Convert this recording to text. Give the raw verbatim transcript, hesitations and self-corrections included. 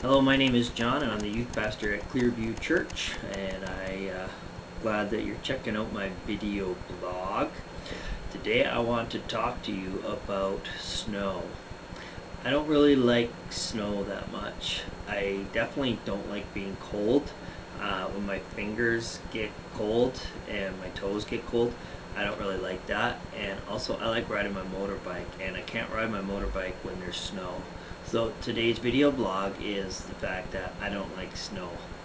Hello, my name is John and I'm the youth pastor at Clearview Church, and I uh, glad that you're checking out my video blog. Today I want to talk to you about snow. I don't really like snow that much. I definitely don't like being cold. Uh, when my fingers get cold and my toes get cold, I don't really like that. And also I like riding my motorbike, and I can't ride my motorbike when there's snow. So today's video blog is the fact that I don't like snow.